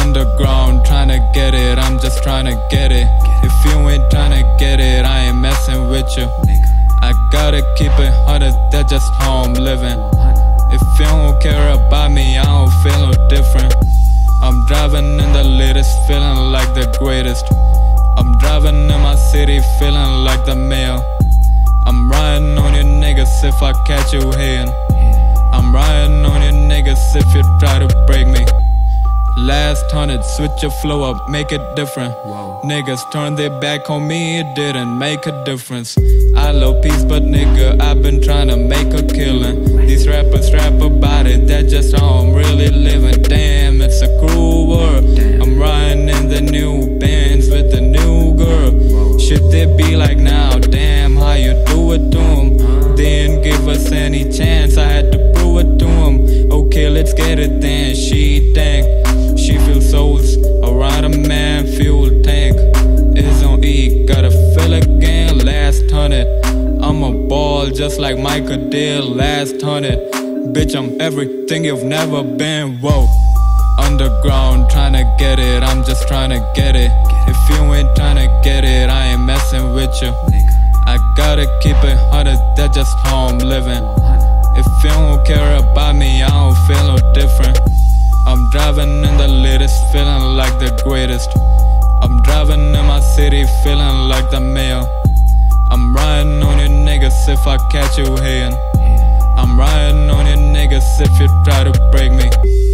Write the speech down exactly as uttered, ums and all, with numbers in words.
Underground, tryna get it, I'm just tryna get it. If you ain't tryna get it, I ain't messing with you. I gotta keep it hundred, that's just how I'm living. If you don't care about me, I don't feel no different. I'm driving in the latest, feeling like the greatest. I'm driving in my city, feeling like the mayor. I'm riding on your niggas if I catch you hating. I'm riding on your niggas if you try to break me. Last hundred, switch your flow up, make it different. Whoa. Niggas turn their back on me, it didn't make a difference. I love peace, but nigga, I've been trying to make a killing. These rappers rap about it, that's just how I'm really living. Damn, it's a cruel world. Damn. I'm riding in the new Benz with the new girl. Whoa. Should they be like now? Damn, how you do it to them? Huh? They didn't give us any chance, I had to prove it to them. Okay, let's get it then, she dang. She feels souls around a man fuel tank. Is on E, gotta fill again. Last hundred, I'm a ball just like Michael did last hundred. Bitch, I'm everything you've never been. Whoa. Underground, tryna get it, I'm just tryna get it. If you ain't tryna get it, I ain't messing with you. I gotta keep it hundred, that's just how I'm living. If you don't care about me, I don't feel no different. I'm driving in the latest, feeling like the greatest. I'm driving in my city, feeling like the mayor. I'm riding on your niggas if I catch you hating. I'm riding on your niggas if you try to break me.